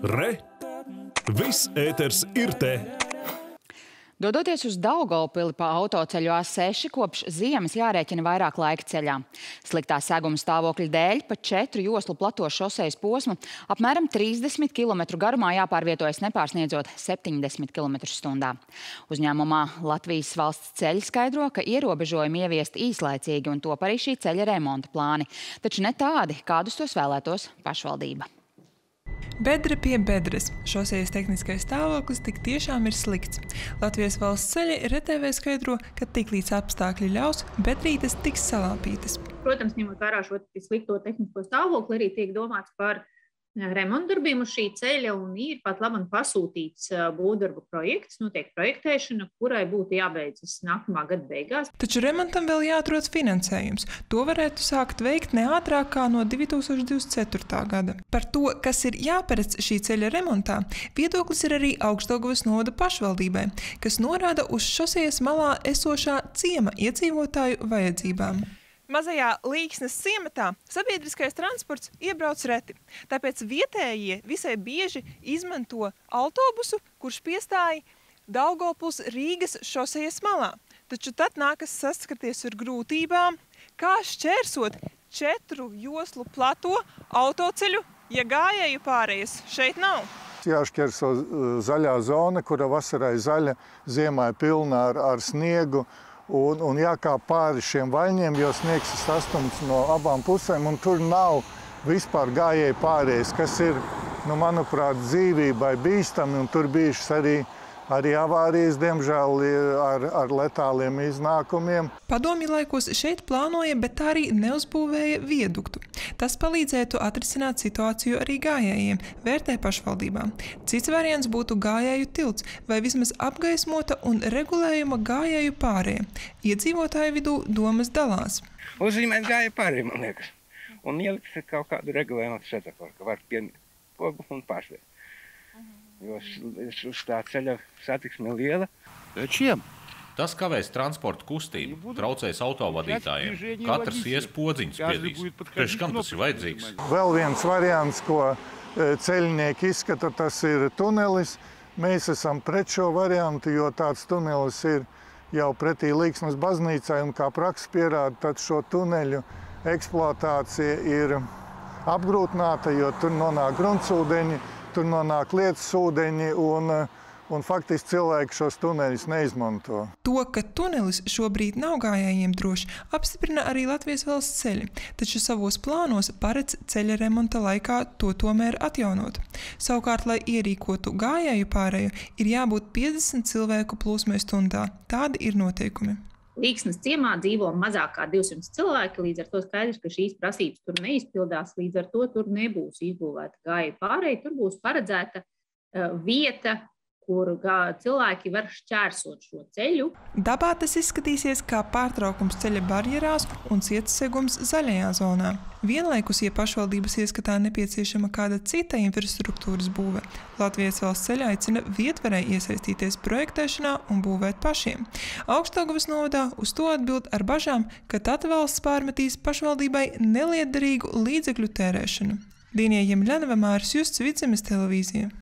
Re! Viss ēters ir te! Dodoties uz Daugavpili pa autoceļu A6, kopš ziemas jārēķina vairāk laika ceļā. Sliktā seguma stāvokļa dēļ pa 4 joslu plato šosejas posmu apmēram 30 km garumā jāpārvietojas nepārsniedzot 70 km/h. Uzņēmumā Latvijas valsts ceļi skaidro, ka ierobežojumi ieviest īslaicīgi un top arī šī ceļa remonta plāni. Taču ne tādi, kādus tos vēlētos pašvaldība. Bedre pie bedres. Šosejas tehniskais stāvoklis tik tiešām ir slikts. Latvijas valsts ceļi RTV skaidro, ka tiklīdz apstākļi ļaus, bedrītes tiks salāpītas. Protams, ņemot vērā šo slikto tehnisko stāvokli, arī tiek domāts par remontdarbiem uz šī ceļa un ir pat labam pasūtīts būvdarbu projekts, notiek projektēšana, kurai būtu jābeidzas nākamā gada beigās. Taču remontam vēl jāatrod finansējums. To varētu sākt veikt ne ātrāk kā no 2024. gada. Par to, kas ir jāparedz šī ceļa remontā, viedoklis ir arī Augšdaugavas novada pašvaldībai, kas norāda uz šosejas malā esošā ciema iedzīvotāju vajadzībām. Mazajā Līksnes ciematā sabiedriskais transports iebrauc reti, tāpēc vietējie visai bieži izmanto autobusu, kurš piestāja Daugavpils Rīgas šosejas malā. Taču tad nākas saskarties ar grūtībām, kā šķērsot 4 joslu plato autoceļu, ja gājēju pārējas šeit nav. Jāšķerso zaļā zona, kura vasarā ir zaļa, ziemā ir pilna ar sniegu. Un jākāp pāri šiem vaļņiem, jo sniegs ir sastumts no abām pusēm, un tur nav vispār gājēju pārējais, kas ir, manuprāt, dzīvībai bīstami, un tur bijušas arī avārijas, diemžēl, ar letāliem iznākumiem. Padomju laikos šeit plānoja, bet tā arī neuzbūvēja vieduktu. Tas palīdzētu atrisināt situāciju arī gājējiem, vērtē pašvaldībā. Cits variants būtu gājēju tilts vai vismaz apgaismota un regulējuma gājēju pārēja. Iedzīvotāju vidū domas dalās. Uzzīmēt gājēju pārēju, man liekas, un ielikt kaut kādu regulējumu setaforu, ka var piemīt pogu un pārsvērt. Jo uz tā ceļa satiksme liela. Čiem? Tas kavēs transporta kustību, traucēs autovadītājiem. Katrs ies podziņu spiedīs. Priekš kam tas ir vajadzīgs? Vēl viens variants, ko ceļnieki izskata, tas ir tunelis. Mēs esam pret šo variantu, jo tāds tunelis ir jau pretī Līksnes baznīcai, un kā praksa pierāda, tad šo tuneļu eksploatācija ir apgrūtināta, jo tur nonāk gruntsūdeņi, tur nonāk lietas ūdeņi, un faktiski cilvēki šos tuneļus neizmanto. To, ka tunelis šobrīd nav gājējiem drošs, apstiprina arī Latvijas valsts ceļi, taču savos plānos paredz ceļa remonta laikā to tomēr atjaunot. Savukārt, lai ierīkotu gājēju pārēju, ir jābūt 50 cilvēku plūsmai stundā. Tādi ir noteikumi. Līksnes ciemā dzīvo mazāk kā 200 cilvēki, līdz ar to skaidrs, ka šīs prasības tur neizpildās, līdz ar to tur nebūs izbūvēta gājēju pārēja, tur būs paredzēta vieta, kur cilvēki var šķērsot šo ceļu. Dabā tas izskatīsies kā pārtraukums ceļa barjerās un cietasegums zaļajā zonā. Vienlaikus, ja pašvaldības ieskatā nepieciešama kāda cita infrastruktūras būve, Latvijas valsts ceļi aicina vietvarei iesaistīties projektēšanā un būvēt pašiem. Augšdaugavas novadā uz to atbild ar bažām, ka tad valsts pārmetīs pašvaldībai nelietderīgu līdzekļu tērēšanu. Dīnija Jemļanova, Māris Justs, Vidzemes televīzija.